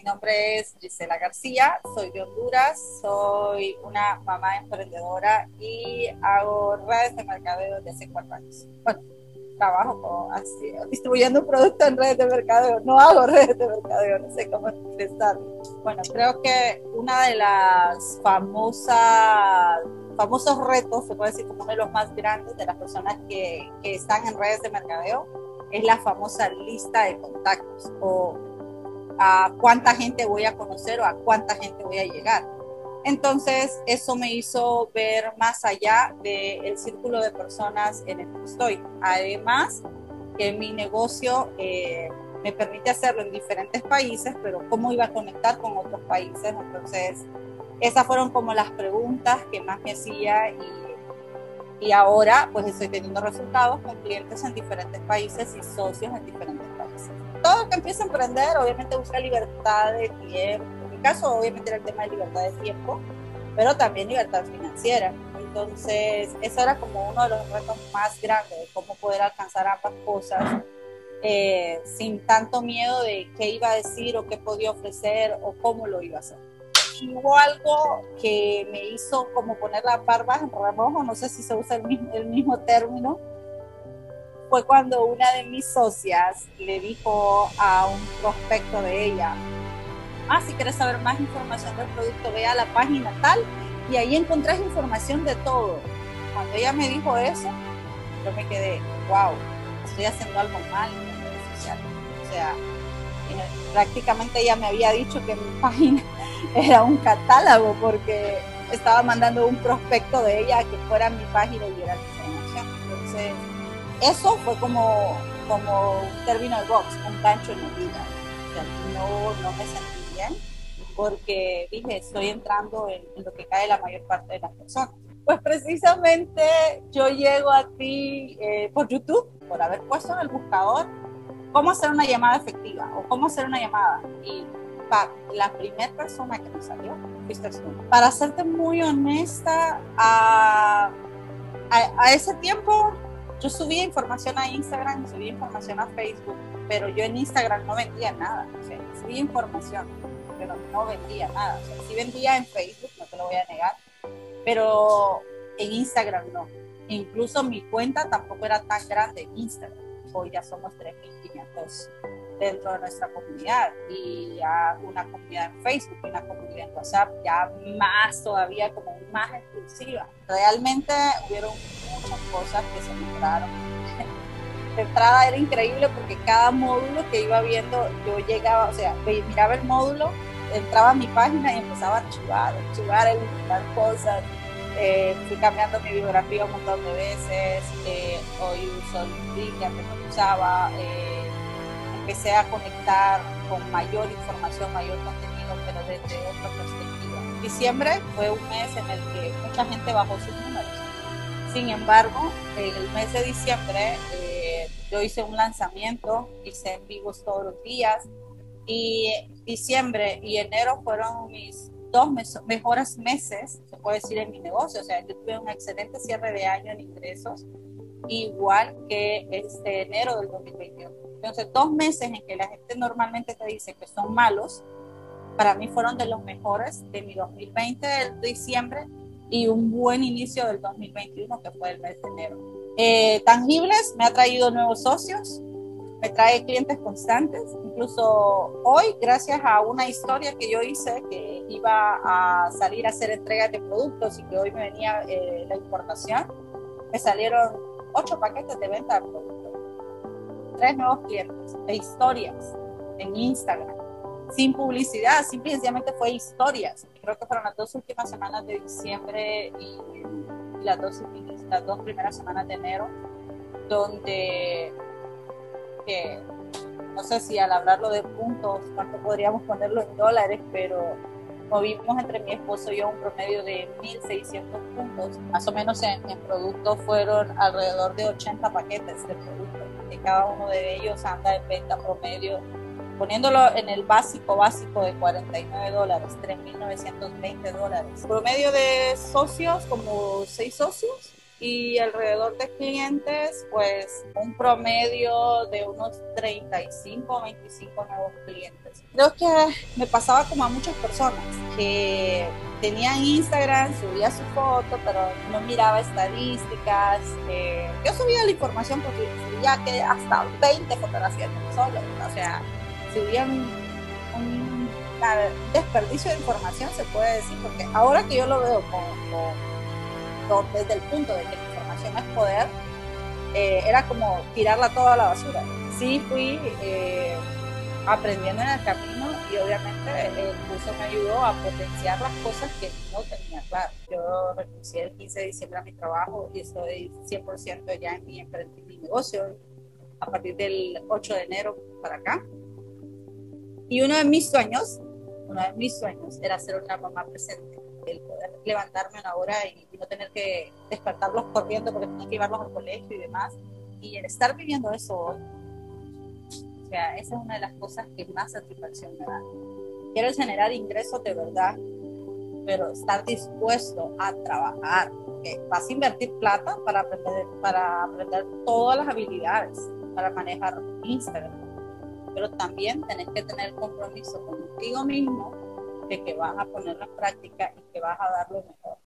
nombre es Gisela García, soy de Honduras, soy una mamá emprendedora y hago redes de mercadeo desde hace 4 años. Bueno, trabajo así, distribuyendo un producto en redes de mercadeo, no hago redes de mercadeo, no sé cómo expresar. Bueno, creo que una de las famosos retos, se puede decir como uno de los más grandes de las personas que están en redes de mercadeo, es la famosa lista de contactos o a cuánta gente voy a conocer o a cuánta gente voy a llegar. Entonces, eso me hizo ver más allá del círculo de personas en el que estoy. Además, que mi negocio me permite hacerlo en diferentes países, pero cómo iba a conectar con otros países. Entonces, esas fueron como las preguntas que más me hacía y ahora pues estoy teniendo resultados con clientes en diferentes países y socios en diferentes países. Todo el que empieza a emprender obviamente busca libertad de tiempo. En mi caso obviamente era el tema de libertad de tiempo, pero también libertad financiera. Entonces eso era como uno de los retos más grandes, de cómo poder alcanzar ambas cosas sin tanto miedo de qué iba a decir o qué podía ofrecer o cómo lo iba a hacer. Y hubo algo que me hizo como poner las barbas en remojo, no sé si se usa el mismo término, fue cuando una de mis socias le dijo a un prospecto de ella, si quieres saber más información del producto, ve a la página tal y ahí encontrás información de todo. Cuando ella me dijo eso, yo me quedé, wow, estoy haciendo algo mal en las redes sociales. O sea, prácticamente ella me había dicho que mi página era un catálogo porque estaba mandando un prospecto de ella a que fuera a mi página y viera la información. Entonces, eso fue como un término de box, un gancho en mi vida. O sea, no me sentí bien porque dije, estoy entrando en lo que cae la mayor parte de las personas. Pues precisamente yo llego a ti por YouTube, por haber puesto en el buscador cómo hacer una llamada efectiva o cómo hacer una llamada. Y la primera persona que me salió fuiste tú. Para serte muy honesta, a ese tiempo yo subía información a Instagram, subía información a Facebook, pero yo en Instagram no vendía nada. O sea, subía información, pero no vendía nada. O sea, sí vendía en Facebook, no te lo voy a negar, pero en Instagram no. Incluso mi cuenta tampoco era tan grande en Instagram. Hoy ya somos 3.500 dentro de nuestra comunidad y ya una comunidad en Facebook y una comunidad en WhatsApp ya más todavía, como más exclusiva. Realmente hubieron muchas cosas que se mejoraron. De entrada era increíble porque cada módulo que iba viendo, yo llegaba, o sea, miraba el módulo, entraba a mi página y empezaba a archivar, eliminar cosas. Fui cambiando mi biografía un montón de veces, hoy uso LinkedIn, que antes no usaba, empecé a conectar con mayor información, mayor contenido, pero desde otra perspectiva. Diciembre fue un mes en el que mucha gente bajó sus números. Sin embargo, en el mes de diciembre yo hice un lanzamiento, hice en vivos todos los días, y diciembre y enero fueron mis 2 mejores meses, se puede decir, en mi negocio. O sea, yo tuve un excelente cierre de año en ingresos, igual que este enero del 2021. Entonces, 2 meses en que la gente normalmente te dice que son malos, para mí fueron de los mejores de mi 2020 de diciembre y un buen inicio del 2021, que fue el mes de enero. Tangibles, me ha traído nuevos socios, me trae clientes constantes. Incluso hoy, gracias a una historia que yo hice, que iba a salir a hacer entregas de productos y que hoy me venía la importación, me salieron 8 paquetes de venta de productos, 3 nuevos clientes de historias en Instagram, sin publicidad, simple y sencillamente fue historias. Creo que fueron las 2 últimas semanas de diciembre y las 2 primeras semanas de enero, donde no sé si al hablarlo de puntos, cuánto podríamos ponerlo en dólares, pero movimos entre mi esposo y yo un promedio de 1.600 puntos. Más o menos en productos fueron alrededor de 80 paquetes de productos, y cada uno de ellos anda en venta promedio, poniéndolo en el básico de $49, $3.920. Promedio de socios, como 6 socios, y alrededor de clientes, pues un promedio de unos 35 o 25 nuevos clientes. Creo que me pasaba como a muchas personas que tenían Instagram, subía su foto, pero no miraba estadísticas. Yo subía la información porque subía que hasta 20 fotografías solo, o sea, subía un desperdicio de información, se puede decir, porque ahora que yo lo veo desde el punto de que la información es poder, era como tirarla toda a la basura. Sí fui aprendiendo en el camino y obviamente el curso me ayudó a potenciar las cosas que no tenía claro. Yo renuncié el 15 de diciembre a mi trabajo y estoy 100% ya en mi negocio a partir del 8 de enero para acá. Y uno de mis sueños era ser una mamá presente, el poder levantarme a una hora y no tener que despertarlos corriendo porque tenía que llevarlos al colegio y demás. Y el estar viviendo eso hoy, o sea, esa es una de las cosas que más satisfacción me da. Quiero generar ingresos de verdad, pero estar dispuesto a trabajar. Que vas a invertir plata para aprender todas las habilidades, para manejar Instagram, pero también tenés que tener compromiso contigo mismo de que vas a ponerlo en práctica y que vas a dar lo mejor.